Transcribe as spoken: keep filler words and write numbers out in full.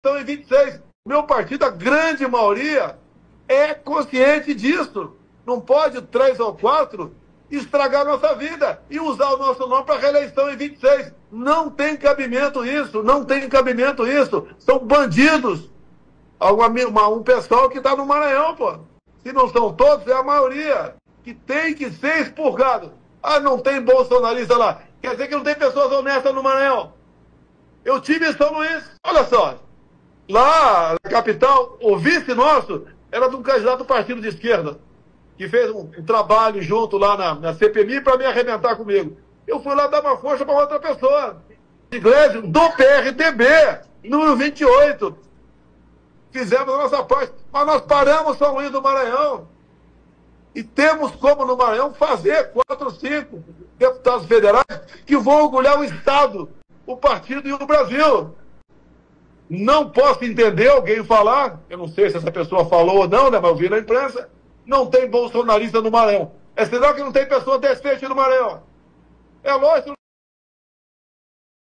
Então, em vinte e seis, meu partido, a grande maioria, é consciente disso. Não pode três ou quatro estragar a nossa vida e usar o nosso nome para reeleição em vinte e seis. Não tem cabimento isso, não tem cabimento isso. São bandidos. Alguma, um pessoal que está no Maranhão, pô. Se não são todos, é a maioria. Que tem que ser expurgado. Ah, não tem bolsonarista lá. Quer dizer que não tem pessoas honestas no Maranhão. Eu tive em São Luís. Olha só. Lá na capital, o vice nosso era de um candidato do partido de esquerda, que fez um, um trabalho junto lá na, na C P M I para me arrebentar comigo. Eu fui lá dar uma força para outra pessoa. Iglesias, do P R T B, número vinte e oito. Fizemos a nossa parte. Mas nós paramos São Luís do Maranhão. E temos como no Maranhão fazer quatro, cinco deputados federais que vão orgulhar o Estado, o partido e o Brasil. Não posso entender alguém falar, eu não sei se essa pessoa falou ou não, né, mas eu vi na imprensa, não tem bolsonarista no Maranhão. É sinal que não tem pessoa decente no Maranhão. É lógico.